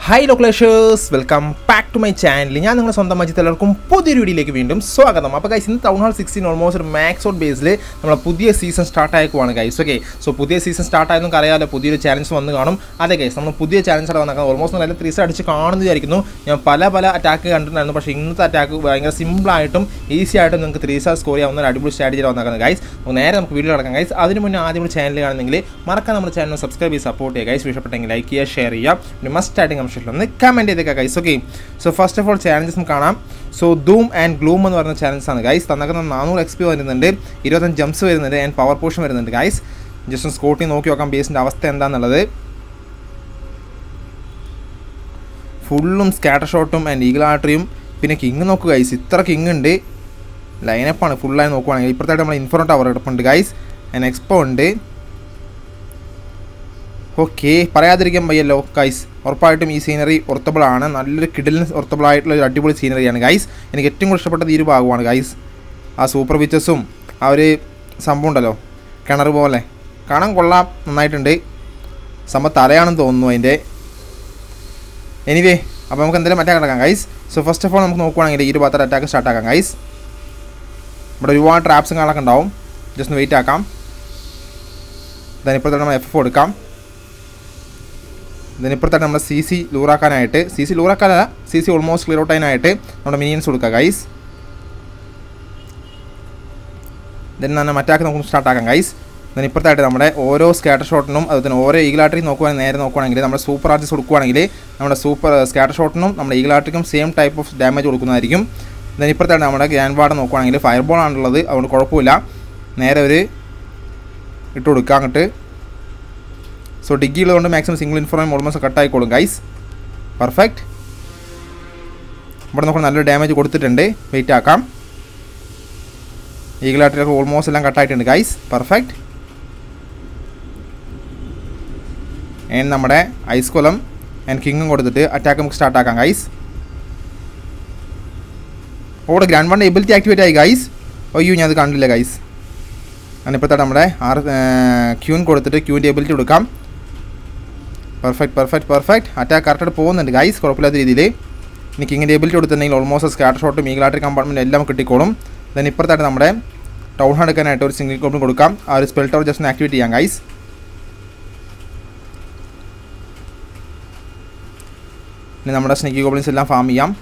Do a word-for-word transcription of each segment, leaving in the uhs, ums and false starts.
Hi Localers, welcome back to my channel. ഞാൻ നിങ്ങളുടെ സ്വന്തം മജിത്ത് എല്ലാവർക്കും പുതിയൊരു വീഡിയോയിലേക്ക് വീണ്ടും സ്വാഗതം. അപ്പോൾ ഗൈസ് ഇന്ന് ടൗൺ ഹാൾ സിക്സ്റ്റീൻ ഓൾമോസ്റ്റ് ഒരു മാക്സ് ഔട്ട് ബേസിൽ നമ്മളെ പുതിയ സീസൺ സ്റ്റാർട്ട് ആയിക്കുവാണ് ഗൈസ്. ഓക്കെ, സോ പുതിയ സീസൺ സ്റ്റാർട്ട് ആയതെന്ന് അറിയാമല്ലോ, പുതിയൊരു ചാലഞ്ച് വന്ന് കാണും. അതെ ഗൈസ്, നമ്മൾ പുതിയ ചാലഞ്ച് വന്നേക്കാം. ഓൾമോസ്റ്റ് നല്ല ത്രീ സ്റ്റാർ അടിച്ച് കാണുന്നു വിചാരിക്കുന്നു. ഞാൻ പല പല അറ്റാക്ക് കണ്ടിട്ടുണ്ടായിരുന്നു, പക്ഷേ ഇന്നത്തെ അറ്റാക്ക് ഭയങ്കര സിമ്പിളായിട്ടും ഈസി ആയിട്ടും നിങ്ങൾക്ക് ത്രീ സ്റ്റാർ സ്കോർ ചെയ്യാവുന്ന ഒരു അടിപൊളി സ്ട്രാറ്റജി വന്നേക്കുന്നത് ഗൈസ്. നേരെ നമുക്ക് വീഡിയോ നടക്കാം ഗൈസ്. അതിന് മുന്നേ ആദ്യം ചാനൽ കാണുന്നെങ്കിൽ മറക്കാൻ നമ്മുടെ ചാനൽ സബ്സ്ക്രൈബ് ചെയ്ത് സപ്പോർട്ട് ചെയ്യുക ഗൈസ്. ഇഷ്ടപ്പെട്ടെങ്കിൽ ലൈക്ക് ചെയ്യുക, ഷെയർ ചെയ്യുക, പിന്നെ മസ്റ്റ് ആയിട്ട് കമൻറ്റ് ഒന്ന് കമൻറ്റ് ചെയ്തേക്കാം guys. Okay, so first of all challenges കാണാം. സോ ഡൂം ആൻഡ് ഗ്ലൂം എന്ന് പറയുന്ന ചാലഞ്ചസ് ആണ് ഗൈസ്. തന്നേക്കുന്ന നാനൂറ് എക്സ് പി വരുന്നുണ്ട്, ഇരുപത്തഞ്ച് ജംപ്സ് വരുന്നുണ്ട്, ആൻഡ് പവർ പോഷൻ വരുന്നുണ്ട് ഗൈസ്. ജസ്റ്റ് ഒന്ന് സ്കോട്ടിൽ നോക്കി നോക്കാം ബേസിൻ്റെ അവസ്ഥ എന്താണെന്നുള്ളത്. ഫുള്ളും സ്കാറ്റർ ഷോട്ടും ആൻഡ് ഈഗിൾ ആർട്ടറിയും പിന്നെ കിങ് നോക്കുക ഗൈസ്. ഇത്ര കിങ് ഉണ്ട്, ലൈനപ്പാണ് ഫുള്ളായി നോക്കുവാണെങ്കിൽ. ഇപ്പുറത്തായിട്ട് നമ്മൾ ഇൻഫോർമോ ടവർ എടുപ്പുണ്ട് ഗൈസ്, ആൻഡ് എക്സ്പോ ഉണ്ട്. ഓക്കെ, പറയാതിരിക്കാൻ വയ്യല്ലോ ഗൈസ്. ഉറപ്പായിട്ടും ഈ സീനറി ഒർത്തബിൾ ആണ്, നല്ലൊരു കിഡിലിന് ഒർത്തബിൾ ആയിട്ടുള്ള ഒരു അടിപൊളി സീനറിയാണ് ഗൈസ്. എനിക്ക് ഏറ്റവും കൂടുതൽ ഇഷ്ടപ്പെട്ടത് ഈ ഒരു ഭാഗമാണ് ഗൈസ്. ആ സൂപ്പർ വിച്ചസും ആ ഒരു സംഭവം ഉണ്ടല്ലോ, കിണർ പോലെ കാണാൻ കൊള്ളാം, നന്നായിട്ടുണ്ട്. സംഭവം തലയാണെന്ന് തോന്നുന്നു അതിൻ്റെ. എനിവേ, അപ്പോൾ നമുക്ക് എന്തെങ്കിലും അറ്റാക്ക് നടക്കാം guys. So first of all നമുക്ക് നോക്കുവാണെങ്കിൽ ഈ ഒരു ഭാഗത്ത് അറ്റാക്ക് സ്റ്റാർട്ട് ആക്കാം ഗൈസ്. ഇവിടെ ഒരുപാട് ട്രാപ്സും കാണാനൊക്കെ ഉണ്ടാവും, ജസ്റ്റ് ഒന്ന് വെയിറ്റ് ആക്കാം. ഇതിനിപ്പോഴത്തെ നമ്മൾ എഫ് എഫ് കൊടുക്കാം. ഇതിനിപ്പുറത്തായിട്ട് നമ്മുടെ സി സി ലൂറാക്കാനായിട്ട്, സി സി ലൂറാക്കാനല്ല, C C almost clear out ആയിട്ട് നമ്മുടെ മിനിയൻസ് കൊടുക്കുക ഗൈസ്. ദെൻ തന്നെ അറ്റാക്ക് നമുക്ക് സ്റ്റാർട്ട് ആക്കാം ഗൈസ്. ഇതിനിപ്പുറത്തായിട്ട് നമ്മുടെ ഓരോ സ്കാറ്റർ ഷോട്ടിനും അതുപോലെ തന്നെ ഓരോ ഈഗിളാട്രിക്കും നോക്കുവാണെങ്കിൽ നേരെ നോക്കുവാണെങ്കിൽ നമ്മുടെ സൂപ്പർ ആർട്ടിസ് കൊടുക്കുകയാണെങ്കിൽ നമ്മുടെ സൂപ്പർ സ്കാറ്റർ ഷോട്ടിനും നമ്മുടെ ഈഗിളാട്രിക്കും സെയിം ടൈപ്പ് ഓഫ് ഡാമേജ് കൊടുക്കുന്നതായിരിക്കും. ഇതിനിപ്പുറത്തായിട്ട് നമ്മുടെ ഗ്രാൻഡ് വാർഡ് നോക്കുവാണെങ്കിൽ ഫയർ ബോൾ ആണുള്ളത്, അതുകൊണ്ട് കുഴപ്പമില്ല. നേരെ ഒരു ഇട്ട് കൊടുക്കുക അങ്ങോട്ട്. സോ ഡിഗ്ഗി ഉള്ളതുകൊണ്ട് മാക്സിമം സിംഗിൾ ഇൻഫോർമേഷൻ ഓൾമോസ്റ്റ് കട്ടായിക്കോളും ഗൈസ്. പെർഫെക്റ്റ്. ഇവിടെ നമുക്ക് നല്ലൊരു ഡാമേജ് കൊടുത്തിട്ടുണ്ട്, വെയിറ്റ് ആക്കാം. ഈഗിളാട്ടിലൊക്കെ ഓൾമോസ്റ്റ് എല്ലാം കട്ടായിട്ടുണ്ട് ഗൈസ്. പെർഫെക്റ്റ്. ആൻഡ് നമ്മുടെ ഐസ് കൊലം ആൻഡ് കിങ്ങും കൊടുത്തിട്ട് അറ്റാക്ക് നമുക്ക് സ്റ്റാർട്ട് ആക്കാം ഗൈസ്. ഓടെ ഗ്രാൻഡ് വൺ എബിലിറ്റി ആക്ടിവേറ്റ് ആയി ഗൈസ്. അയ്യോ, ഞാൻ അത് കണ്ടില്ല ഗൈസ്. അതിനിപ്പോഴത്തെ നമ്മുടെ ആർ ക്യൂൻ കൊടുത്തിട്ട് ക്യൂവിൻ്റെ എബിലിറ്റി കൊടുക്കാം. Perfect perfect perfect. അറ്റാക്ക് കറക്റ്റായിട്ട് പോകുന്നുണ്ട് ഗൈസ്, കുഴപ്പമില്ലാത്ത രീതിയിൽ. ഇനി കിങ്ങിൻ്റെ എബിലിറ്റി കൊടുത്തിട്ടുണ്ടെങ്കിൽ ഓൾമോസ്റ്റ് സ്കാറ്റർ ഷോട്ടും ഈഗിളാട്രി കമ്പാർട്ട്മെൻറ്റ് എല്ലാം കിട്ടിക്കോളും. ദെൻ ഇപ്പുറത്തായിട്ട് നമ്മുടെ ടൗൺ ഹാൾ എടുക്കാനായിട്ട് ഒരു സിംഗിൾ കോപ്പും കൊടുക്കാം. ആ ഒരു സ്പെൽ ടവർ ജസ്റ്റ് ഒന്ന് ആക്ടിവേറ്റ് ചെയ്യാം ഗൈസ്. ഇനി നമ്മുടെ സ്നേക്കി ഗോബ്ലിൻസ് എല്ലാം ഫാം ചെയ്യാം.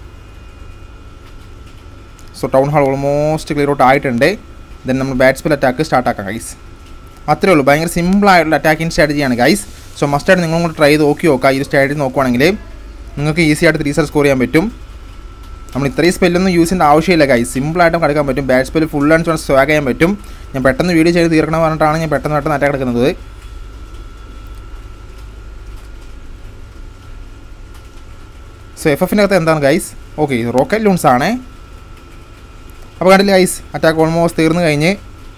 So town hall almost clear out ആയിട്ടുണ്ട്. ദെൻ നമ്മൾ ബാറ്റ് സ്പെൽ അറ്റാക്ക് സ്റ്റാർട്ട് ആക്കാം ഗൈസ്. അത്രേ ഉള്ളൂ, ഭയങ്കര സിമ്പിളായിട്ടുള്ള അറ്റാക്കിങ് സ്ട്രാറ്റജിയാണ് ഗൈസ്. സോ മസ്റ്റായിട്ട് നിങ്ങളും കൂടെ ട്രൈ ചെയ്ത് നോക്കി നോക്കാം. ഈ ഒരു സ്ട്രാറ്റജി നോക്കുവാണെങ്കിൽ നിങ്ങൾക്ക് ഈസി ആയിട്ട് ത്രീ സ്റ്റാർ സ്കോർ ചെയ്യാൻ പറ്റും. നമ്മൾ ഇത്രയും സ്പെല്ലൊന്നും യൂസ് ചെയ്യേണ്ട ആവശ്യമില്ല ഗൈസ്, സിമ്പിളായിട്ടും കളിക്കാൻ പറ്റും. Bat spell full and full swag ചെയ്യാൻ പറ്റും. ഞാൻ പെട്ടെന്ന് വീഡിയോ ചെയ്ത് തീർക്കണം പറഞ്ഞിട്ടാണ് ഞാൻ പെട്ടെന്ന് പെട്ടെന്ന് അറ്റാക്ക് എടുക്കുന്നത്. സോ എഫ് എഫിൻ്റെ അകത്ത് എന്താണ് ഗൈസ്? ഓക്കെ, റോക്കറ്റ് ലൂൺസ് ആണ്. അപ്പോൾ കണ്ടില്ല ഗൈസ്, അറ്റാക്ക് ഓൾമോസ്റ്റ് തീർന്നു കഴിഞ്ഞ്.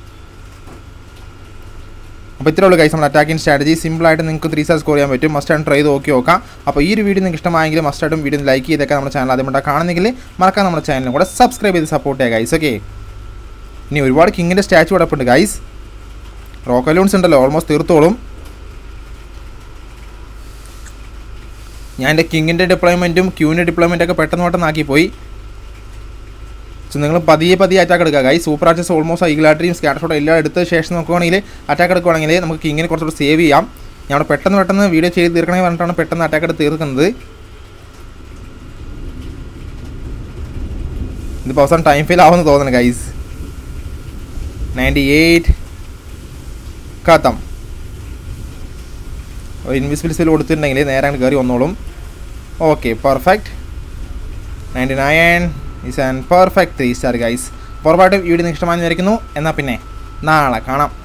അപ്പോൾ ഇത്രേ ഉള്ളൂ ഗൈസ് നമ്മുടെ അറ്റാക്കിങ് സ്ട്രാറ്റജി. സിമ്പിളായിട്ട് നിങ്ങൾക്ക് ത്രീ സ്റ്റാർ സ്കോർ ചെയ്യാൻ പറ്റും. മസ്റ്റായിട്ട് ട്രൈ ചെയ്ത് നോക്കി നോക്കാം. അപ്പോൾ ഈ ഒരു വീഡിയോ നിങ്ങൾക്ക് ഇഷ്ടമായെങ്കിൽ മസ്റ്റായിട്ടും വീഡിയോ ലൈക്ക് ചെയ്തേക്കാം. നമ്മുടെ ചാനൽ ആദ്യമായിട്ട് കാണുന്നെങ്കിൽ മറക്കാൻ നമ്മുടെ ചാനലും കൂടെ സബ്സ്ക്രൈബ് ചെയ്ത് സപ്പോർട്ട് ചെയ്യുക ഗൈസ്. ഓക്കെ, ഇനി ഒരുപാട് കിങ്ങിൻ്റെ സ്റ്റാച്ചു കിടപ്പുണ്ട് ഗൈസ്. റോക്കറ്റ് ലൂൺസ് ഉണ്ടല്ലോ, ഓൾമോസ്റ്റ് തീർത്തോളും. ഞാൻ എൻ്റെ കിങ്ങിൻ്റെ ഡിപ്ലോയ്മെൻറ്റും ക്യൂവിൻ്റെ ഡിപ്ലോയ്മെൻറ്റൊക്കെ പെട്ടെന്ന് പെട്ടെന്ന് ആക്കിപ്പോയി. സോ നിങ്ങൾ പതിയെ പതിയെ അറ്റാക്ക് എടുക്കുക ഗൈസ്. സൂപ്പർ ആർച്ചസ് ഓൾമോസ്റ്റ് ഈഗിളാട്രിയും സ്കാറ്റർ ഷോട്ടും എല്ലാം എടുത്ത ശേഷം നോക്കുകയാണെങ്കിൽ അറ്റാക്ക് എടുക്കുകയാണെങ്കിൽ നമുക്ക് കിങ്ങിനെ കുറച്ചുകൂടി സേവ് ചെയ്യാം. ഞാൻ അവിടെ പെട്ടെന്ന് പെട്ടെന്ന് വീഡിയോ ചെയ്ത് തീർക്കണമെന്ന് പറഞ്ഞിട്ടാണ് പെട്ടെന്ന് അറ്റാക്ക് എടുത്ത് തീർക്കുന്നത്. ഇതിപ്പോൾ അവസാനം ടൈം ഫെയിൽ ആവുമെന്ന് തോന്നുന്നു ഗൈസ്. Ninety eight കത്തം. ഒരു ഇൻവിസിബിൾ സ്പെൽ കൊടുത്തിട്ടുണ്ടെങ്കിൽ നേരെ അങ്ങ് കയറി വന്നോളും. Okay, perfect. Ninety nine is and perfect three star guys. ഉറപ്പായിട്ടും വീഡിയോ നിങ്ങൾക്ക് ഇഷ്ടമാണെന്ന് വിചാരിക്കുന്നു. എന്നാൽ പിന്നെ നാളെ കാണാം.